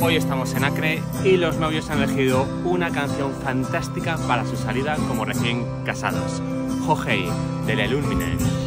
Hoy estamos en Acre y los novios han elegido una canción fantástica para su salida como recién casados. Ho Hey, de Les Lumineers.